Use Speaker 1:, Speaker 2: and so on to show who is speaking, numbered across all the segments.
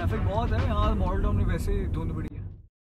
Speaker 1: Traffic बहुत है यहाँ मॉडल टाउन में, वैसे ही धुंध बड़ी है।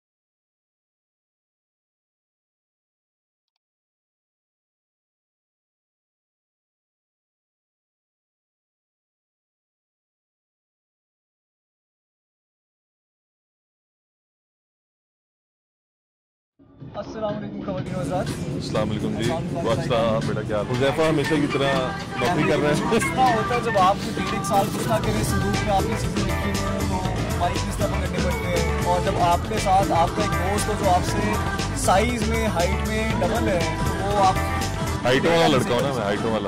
Speaker 1: अस्सलाम वालेकुम ख़वातीन व हज़रात।
Speaker 2: अस्सलाम वालेकुम जी। वास्सलाम बेटा, क्या हुज़ैफ़ा हमेशा की तरह नौकरी कर रहे हैं।
Speaker 1: कितना होता है जब आप 1.5 साल कुछ ना करें, संदूक में आपकी चीज़ें रखी हुई हैं तो माइक में इस्तेमाल करने पड़ते हैं। और जब आपके साथ आपका एक दोस्त हो जो आपसे साइज़ में हाइट में डबल है तो वो आप
Speaker 2: हाइटों वाला लड़का हो ना मैं, हाइटों वाला।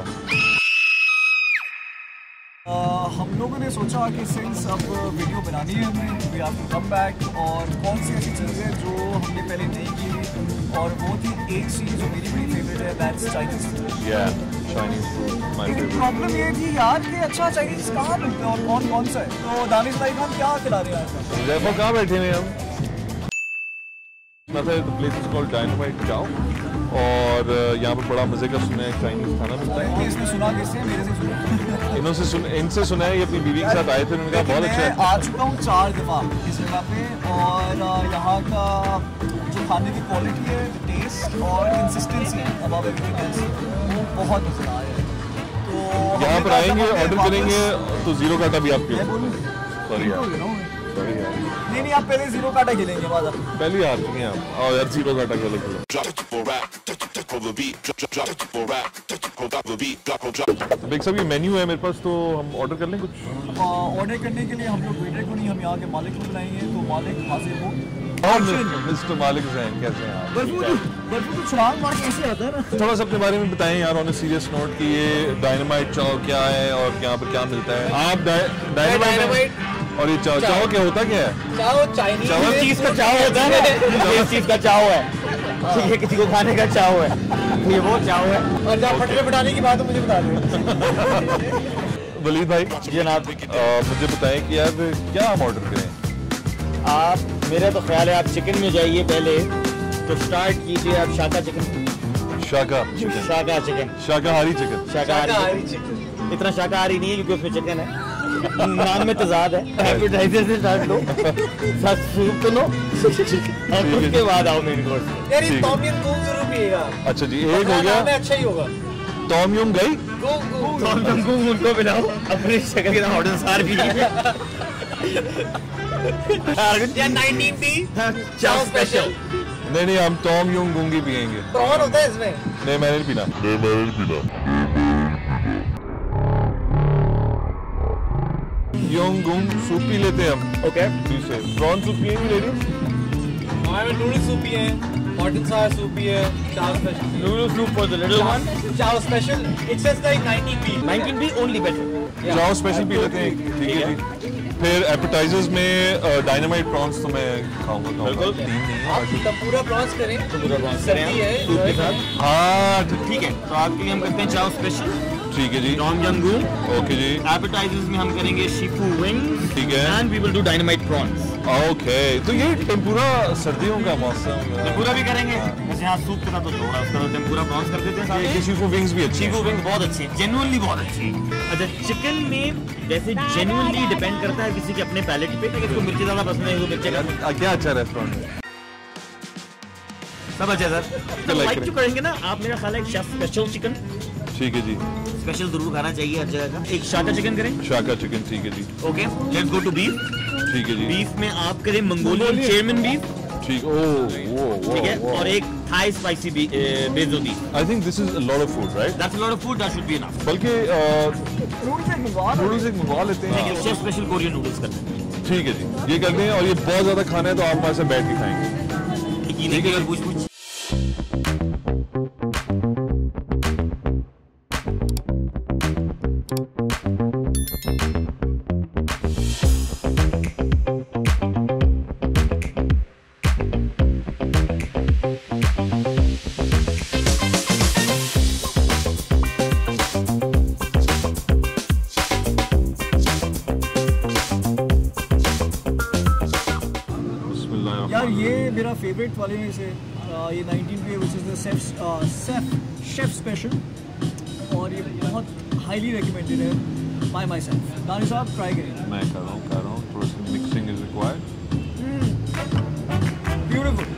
Speaker 1: हम लोगों ने सोचा कि सिंस अब वीडियो बनानी है हमें, we have to come back, और कौन सी ऐसी चीज़ें जो हमने पहले नहीं की, और वो थी एक चीज़ जो मेरी बड़ी फेवरेट है, दैट्स चाइनीज़ फूड। लेकिन प्रॉब्लम ये थी यार कि अच्छा चाइनीज़ कहाँ मिलता है और कौन कौन सा है, तो दानिश भाई हम क्या खिला रहे हैं आज?
Speaker 2: हुज़ैफ़ा कहाँ बैठे हैं हम? The place is called Dynamite Chao, और यहाँ पर बड़ा मजे का सुना है चाइनीज खाना मिलता है।
Speaker 1: इसने सुना किससे? मेरे से सुना।
Speaker 2: इनसे सुना है, ये अपनी बीवी के साथ आए थे, उन्होंने कहा बहुत अच्छा है।
Speaker 1: आ चुका हूँ 4 दफ़ा इस जगह पे, और यहाँ का जो खाने की क्वालिटी है, टेस्ट और कंसिस्टेंसी अबाउट एवरीथिंग एल्स, वो बहुत मज़ेदार है। तो
Speaker 2: यहाँ पर आएंगे, ऑर्डर करेंगे तो जीरो काटा भी आपके। सॉरी यार,
Speaker 1: नहीं आप पहले जीरो काटा खेलेंगे बाद।
Speaker 2: पहले हार चुके हैं आप। आओ यार जीरो काटा खेलो। देख सब ये मेन्यू है मेरे पास, तो हम ऑर्डर कर लें कुछ।
Speaker 1: ऑर्डर करने के लिए हम लोग वेटर को नहीं, हम यहाँ के मालिक को बुलाएंगे, तो मालिक हाजिर हो।
Speaker 2: मिस्टर मालिक हुसैन, कैसे हैं आप?
Speaker 1: बर्फू तो छलांग मार कैसे आता है ना।
Speaker 2: थोड़ा सा अपने बारे में बताएं यार ऑन अ सीरियस नोट कि ये डायनामाइट चाओ क्या है और यहाँ पर क्या मिलता है। आप डायनामाइट और ये चाओ क्या होता क्या है?
Speaker 3: चाओ चाइनीज चीज का चाओ होता है ना, ये चीज का चाओ है, ये किसी को खाने का चाओ है, ये वो चाओ है। और जहाँ फटने फटाने की बात है मुझे बता दो।
Speaker 2: वलीद भाई जनाब, मुझे बताएं कि यार क्या हम ऑर्डर करें?
Speaker 3: आप, मेरा तो ख्याल है आप चिकन में जाइए पहले, तो स्टार्ट कीजिए आप शाका चिकन।
Speaker 2: शाका चिकन, शाकाहारी चिकन।
Speaker 3: इतना शाकाहारी नहीं है क्योंकि उसमें चिकन है, नाम में तजाद है। एपेटाइजर से स्टार्ट लो, सूप तो लो, और उसके बाद आओ मेन कोर्स। यार ये टॉम यम गूंग जरूर पिएगा।
Speaker 2: अच्छा जी, एक हो गया,
Speaker 3: अच्छा ही होगा।
Speaker 2: टॉम यम गई,
Speaker 3: टॉम यम गूंग उनको पिलाओ, अपनी शक्ल के ऑर्डर सार भी। या 19B चाओ स्पेशल।
Speaker 2: नहीं हम टॉम यम गूंगी पियेंगे।
Speaker 3: प्रॉन होता है इसमें?
Speaker 2: नहीं मैंने नहीं पीना। योंगुंग सूप पी लेते हैं हम। ओके, प्रॉन सूप पिएंगे लेडीज?
Speaker 3: हमारे नूडल सूप भी है, हॉट एंड सावर सूप भी है, Chao special. Noodle soup for the little one, Chao special. It says like 19B only better.
Speaker 2: Chao special पी लेते हैं, ठीक है जी। फिर एपेटाइजर्स में डायनामाइट प्रॉन्स तो मैं खाऊंगा।
Speaker 3: बिल्कुल, आप पूरा प्रॉन्स करें, सूप के साथ।
Speaker 2: हाँ
Speaker 3: ठीक है, तो आपके लिए हम करते हैं चाओ स्पेशल।
Speaker 2: ठीक है जी।
Speaker 3: टॉम यम गूंग,
Speaker 2: ओके जी।
Speaker 3: एपेटाइजर्स में हम करेंगे शिफू विंग्स,
Speaker 2: ठीक है,
Speaker 3: and we will do dynamite prawns.
Speaker 2: Okay, तो ये टेम्पुरा सर्दियों का मौसम,
Speaker 3: टेम्पुरा भी करेंगे। वैसे यहाँ सूप के साथ तो थोड़ा उसका टेम्पुरा प्रॉन्स कर देते हैं।
Speaker 2: शिफू विंग्स भी अच्छी,
Speaker 3: शिफू विंग्स बहुत अच्छी, जेन्युइनली बहुत अच्छी। अच्छा, चिकन में वैसे जेन्युइनली डिपेंड करता है किसी के अपने पैलेट पे, कि इसको मिर्ची ज्यादा पसंद है, इसको मिर्ची कम।
Speaker 2: क्या अच्छा रेस्टोरेंट है?
Speaker 3: सब अच्छा सर। तो लाइक जो करेंगे ना आप, मेरा ख्याल है एक शेफ स्पेशल चिकन,
Speaker 2: ठीक है जी,
Speaker 3: स्पेशल जरूर खाना चाहिए हर जगह का। एक शाका चिकन करें।
Speaker 2: शाका चिकन, ठीक है जी।
Speaker 3: Okay, let's go to beef.
Speaker 2: ठीक है जी।
Speaker 3: बीफ में आप करें मंगोलियन चेयरमैन बीफ,
Speaker 2: ठीक।
Speaker 3: ठीक है, और एक थाई स्पाइसी बेजो beef.
Speaker 2: I think this is a lot of food, right?
Speaker 3: That's a lot of food, that should be enough.
Speaker 2: बल्कि नूडल्स एक मंगवा लेते हैं।
Speaker 3: शेफ स्पेशल कोरियन नूडल्स करते हैं।
Speaker 2: ठीक है जी, ये करते हैं। और ये बहुत ज्यादा खाना है तो आप हमारे साथ बैठ के खाएंगे,
Speaker 3: ठीक है? पूछ
Speaker 1: यार ये मेरा फेवरेट वाले में से ये 19B which is the chef special, और ये बहुत हाईली रिकमेंडेड है। by myself. दानिश साहब try करिए.
Speaker 2: मैं कर रहा हूँ. थोड़ा सा mixing is required.
Speaker 1: Beautiful.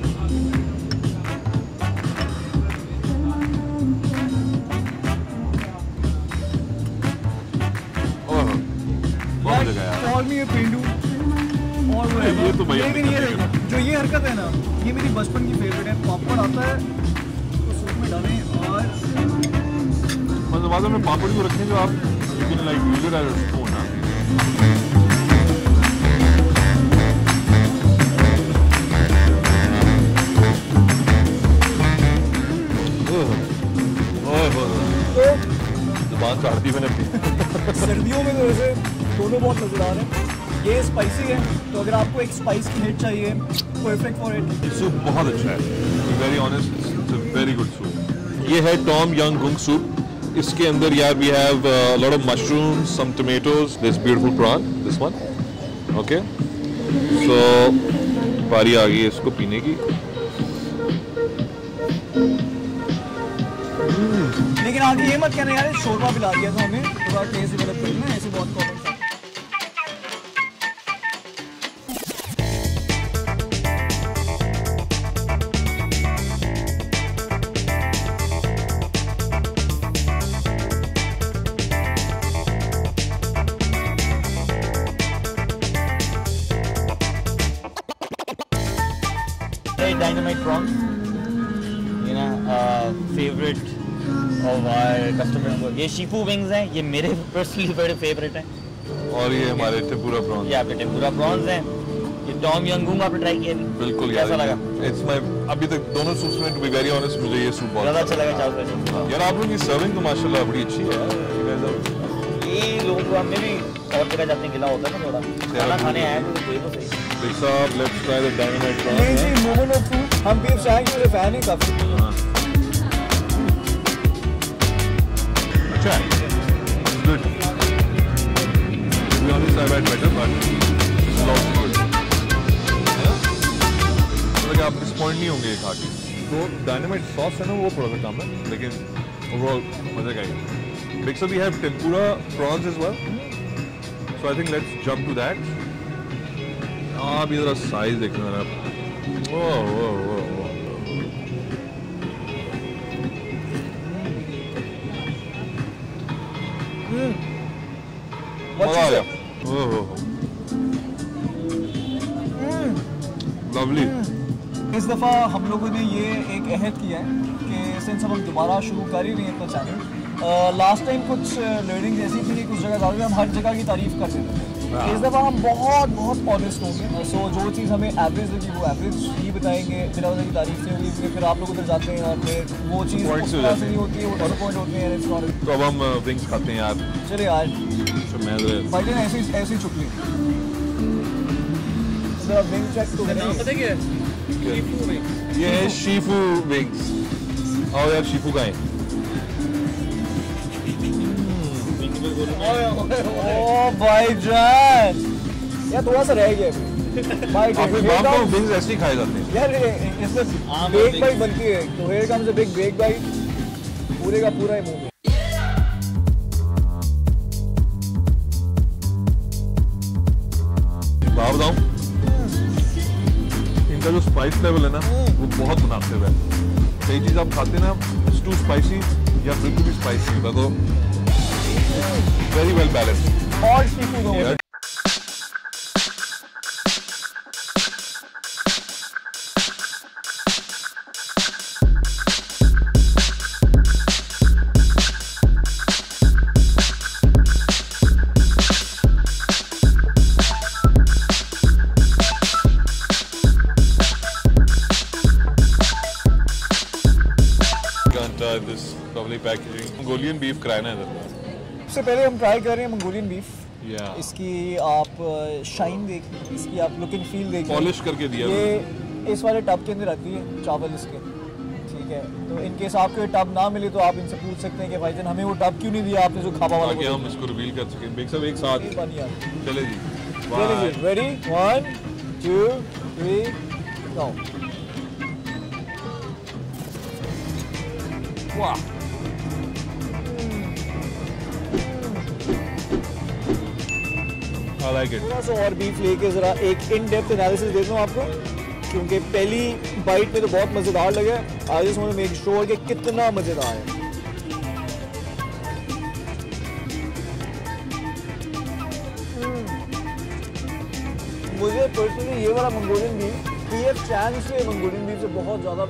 Speaker 1: Call me a पेंडू और whatever.
Speaker 2: ये तो भैया
Speaker 1: लेकिन ये जो ये हरकत है ना, ये मेरी बचपन की फेवरेट है. पापड़ आता है तो सूप में डालें और
Speaker 2: मतलब बाद में पापड़ को रखें जो आप you can like use it as a spoon, हाँ. जुबान चाहती मैंने अपनी.
Speaker 1: सर्दियों में तो वैसे दोनों बहुत मजेदार हैं. ये स्पाइसी है तो अगर आपको एक स्पाइस की हिट चाहिए, परफेक्ट फॉर इट.
Speaker 2: सूप बहुत अच्छा है. Very honest, it's a very good soup. ये है टॉम यंग गुंग सूप. इसके अंदर यार we have lot of mushrooms, some tomatoes, this beautiful prawn, this one. Okay, so बारी आ गई है इसको पीने की.
Speaker 1: लेकिन आगे ये मत कहना यार शोरबा पिला दिया तो हमें थोड़ा टेस्ट डेवलप करना है. ऐसे बहुत कॉमन था.
Speaker 3: Dynamite prawns, you know, favorite of our customers. ये शीफू विंग्स हैं, ये मेरे पर्सनली बड़े फेवरेट हैं.
Speaker 2: और ये हमारे टेम्पुरा प्रॉन.
Speaker 3: ये आपके टेम्पुरा प्रॉन्स हैं. ये टॉम यंग गुंग आपने ट्राई किया?
Speaker 2: बिल्कुल यार.
Speaker 3: कैसा लगा?
Speaker 2: इट्स माय अभी तक दोनों सूप्स में टू बी वेरी ऑनेस्ट मुझे ये सूप बहुत
Speaker 3: ज़्यादा अच्छा लगा. चाव
Speaker 2: यार आप लोगों की सर्विंग तो माशाल्लाह बड़ी अच्छी है.
Speaker 3: ये लोग हमने भी और जगह जाते हैं, गिला होता है ना थोड़ा खाना खाने आए तो ये तो सही.
Speaker 2: Big साहब, let's try the dynamite prawn.
Speaker 1: नहीं जी, मोमो ऑफ फूड. हम बीफ चाय के फैन हैं काफी.
Speaker 2: अच्छा है. It's good. To be honest, I've had better, but this is also good. मतलब आप डिसपॉइंट नहीं होंगे खा के. तो डायनामाइट सॉस है ना वो थोड़ा सा कम है, लेकिन ओवरऑल मजा का है. Big sir, we have tempura prawns as well. So I think let's jump to that. आप इधर साइज देखना जरा. ओह ओह ओह. मजा आ गया. Oh lovely.
Speaker 1: इस दफ़ा हम लोगों ने ये एक अहद किया है कि सिंस हम दोबारा शुरू कर ही रहे हैं अपना चैनल. लास्ट टाइम कुछ लर्निंग ऐसी थी कि कुछ जगह जाकर हम हर जगह की तारीफ कर देते थे. इस दफ़ा हम बहुत बहुत ऑनेस्ट होंगे. सो जो चीज़ हमें एवरेज लगी वो एवरेज ही बताएंगे. बिना वजह की तारीफ नहीं होगी, फिर आप लोग उधर जाते हैं और फिर वो चीज़ उस तरह से नहीं होती है, वो डिसअपॉइंट होते हैं.
Speaker 2: तो अब हम विंग्स खाते हैं यार.
Speaker 1: चले यार भाई जान ऐसी चुप ली. विंग चेक तो नाम पता क्या है?
Speaker 2: ये है शीफू विंग्स. आओ यार शीफू का है.
Speaker 1: ओ भाईजान यार थोड़ा सा रह गया भाई.
Speaker 2: विंग्स ऐसे ही खाए जाते हैं
Speaker 1: यार. इसमें बेक बाइट बनती है तो here comes a big bake bite. पूरे का पूरा ही मुंह में.
Speaker 2: बाहर बताऊं, इनका जो स्पाइस लेवल है ना वो बहुत मुनासिब है. कई चीज़ आप खाते हैं ना इट्स टू स्पाइसी या बिल्कुल भी स्पाइसी होता, तो वेरी वेल बैलेंस्ड.
Speaker 1: और सी फूड हो गया.
Speaker 2: This probably packaging Mongolian beef कराना है इधर.
Speaker 1: सबसे पहले हम ट्राई कर रहे हैं मंगोलियन बीफ.
Speaker 2: Yeah.
Speaker 1: इसकी आप शाइन देखिए, इसकी आप लुक एंड फील देखिए.
Speaker 2: पॉलिश करके दिया.
Speaker 1: ये इस वाले टब के अंदर आती है चावल इसके. ठीक है, तो इनकेस आपको टब ना मिले तो आप इनसे पूछ सकते हैं कि भाईजान हमें वो टब क्यों नहीं दिया आपने जो खाबा वाला.
Speaker 2: ताकि हम इसको रिवील कर सकें. बेक सब एक साथ चले जी.
Speaker 1: रेडी 1 2 3 गो. वाह
Speaker 2: I like it.
Speaker 1: थोड़ा सा और बीफ लेके जरा एक इन डेप्थ एनालिसिस दे दूँ आपको, क्योंकि पहली बाइट में तो बहुत मज़ेदार लगे। I just want to make sure कि कितना मज़ेदार है। मुझे पर्सनली ये वाला मंगोलियन बीफ PF Chang's के मंगोलियन बीफ से बहुत ज़्यादा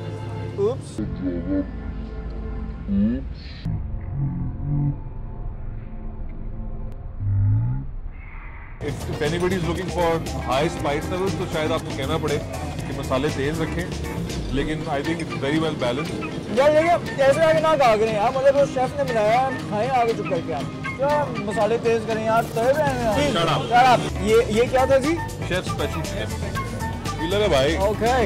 Speaker 2: If anybody is looking for high spice levels, तो शायद आपको कहना पड़े कि मसाले तेज रखें, लेकिन I think it's very well balanced.
Speaker 1: यार ये कैसे आगे ना कहा करें यार, मतलब वो शेफ ने बनाया खाएं आगे चुप करके आप क्या मसाले तेज करें यार, तवे पे हैं यार आप। ये क्या था जी?
Speaker 2: Chef special chef. किलर है भाई।
Speaker 1: ओके।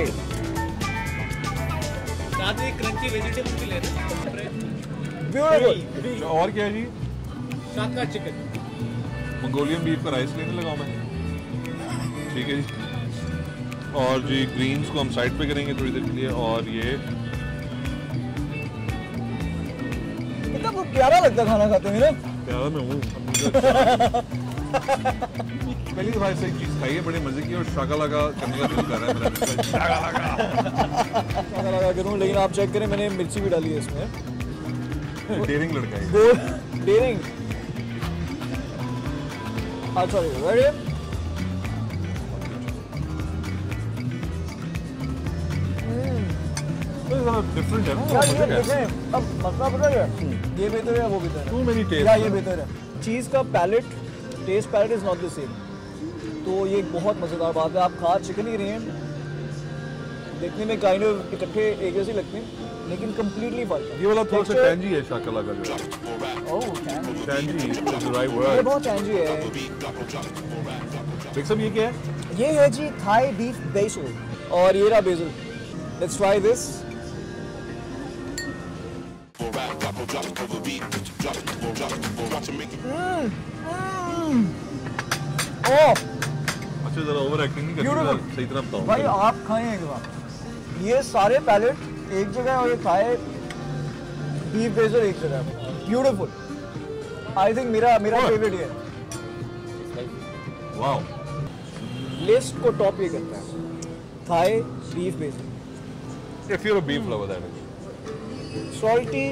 Speaker 3: साथ में क्रंची वेजिटेबल भी लेना।
Speaker 1: ब्यूटीफुल।
Speaker 2: और क्या है जी?
Speaker 3: शाकाहारी चिकन।
Speaker 2: मंगोलियन बीफ का राइस लेने लगा मैं। ठीक है जी। और जी ग्रीन्स को हम साइड पे करेंगे थोड़ी देर के लिए, और ये
Speaker 1: कितना प्यारा लगता खाना खाते हैं ना।
Speaker 2: प्यारा मैं हूँ। पहली दफा ऐसे एक चीज खाई है बड़े मजे की, और शाकालाका करने का दिल कर रहा है मेरा।
Speaker 1: शाकालाका करूँ, लेकिन आप चेक करें मैंने मिर्ची भी डाली है इसमें।
Speaker 2: डेयरिंग लड़का है।
Speaker 1: डेयरिंग। अच्छा रेडी?
Speaker 2: डिफरेंट है ना?
Speaker 1: यार ये देखें, अब मसला पता है ये बेहतर है वो बेहतर है।
Speaker 2: Too many tastes.
Speaker 1: या ये बेहतर है। चीज़ का palate, taste palate is not the same, तो ये एक बहुत मज़ेदार बात है। आप खा चिकन ही रहे हैं, देखने में काइंड ऑफ इकट्ठे एक जैसे लगते हैं, लेकिन कंप्लीटली फर्क है।
Speaker 2: ये वाला थोड़ा सा टैंजी है शाकालाका जो।
Speaker 1: Oh tangy.
Speaker 2: Tangy is the right
Speaker 1: ये
Speaker 2: वर्ड।
Speaker 1: बहुत टैंजी है।
Speaker 2: देख सब ये क्या है?
Speaker 1: ये है जी थाई बीफ बेसल, और ये रहा basil. Let's try this. Oh
Speaker 2: अच्छा जरा ओवर एक्टिंग नहीं
Speaker 1: Beautiful.
Speaker 2: करनी, सही तरह बताओ
Speaker 1: भाई आप खाएं एक बार। ये सारे पैलेट एक जगह है और ये थाई बीफ बेसल एक जगह है। ब्यूटीफुल। आई थिंक मेरा फेवरेट ये है।
Speaker 2: वाओ।
Speaker 1: लिस्ट को टॉप ये करता है Thai beef basil.
Speaker 2: If you are a beef lover that is.
Speaker 1: Salty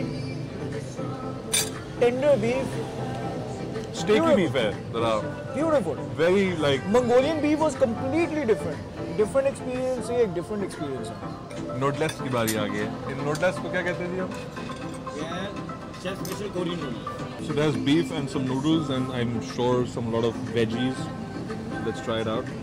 Speaker 1: tender beef,
Speaker 2: steaky beef है जरा,
Speaker 1: beautiful.
Speaker 2: Very like.
Speaker 1: Mongolian beef was completely different experience. ये एक डिफरेंट एक्सपीरियंस है।
Speaker 2: नोडलेस की बारी आ गई है। इन नोडलेस को क्या कहते हैं जी हम?
Speaker 3: Chef special Korean noodle.
Speaker 2: So there's beef and some noodles and I'm sure some lot of veggies. Let's try it out.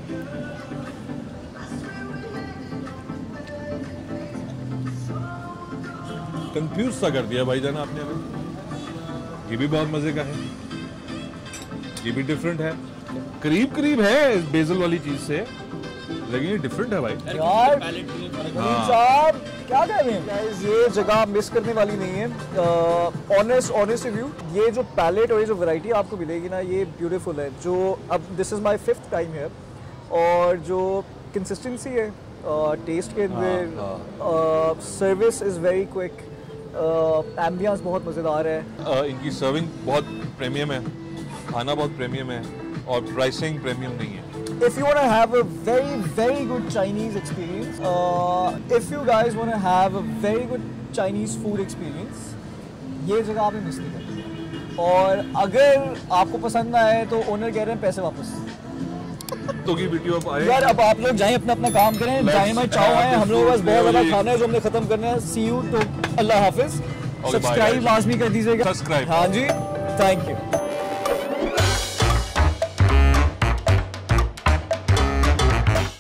Speaker 2: Confuse सा कर दिया भाईजान आपने हमें। ये भी बहुत मजे का है, ये भी डिफरेंट है, करीब है इस बेसल वाली चीज से, लेकिन ये डिफरेंट है भाई।
Speaker 1: यार
Speaker 3: पैलेट के लिए
Speaker 1: साहब क्या कह रहे हैं गाइस, ये जगह मिस करने वाली नहीं है। ऑनेस्ट रिव्यू, ये जो पैलेट और ये जो वैरायटी आपको मिलेगी ना, ये ब्यूटीफुल है। जो अब this is my 5th time here, और जो कंसिस्टेंसी है टेस्ट के अंदर, service is very quick, ambience बहुत मज़ेदार है।
Speaker 2: इनकी सर्विंग बहुत प्रीमियम है, खाना बहुत प्रीमियम है, और प्राइसिंग प्रीमियम नहीं है।
Speaker 1: If you want to have a very good Chinese experience, if you guys want to have a very good Chinese food experience, ये जगह आपने मिस नहीं करनी। और अगर आपको पसंद ना आए तो ओनर कह रहे हैं पैसे वापस।
Speaker 2: तो की वीडियो आप आए
Speaker 1: यार अब आप लोग जाएं अपना काम करें, डायनामाइट चाव है, हम लोग बस बहुत ज़्यादा खाना है जो हमने खत्म करना है। सी यू, तो अल्लाह हाफिज। सब्सक्राइब लाजमी कर दीजिएगा।
Speaker 2: सब्सक्राइब।
Speaker 1: हाँ जी, थैंक यू।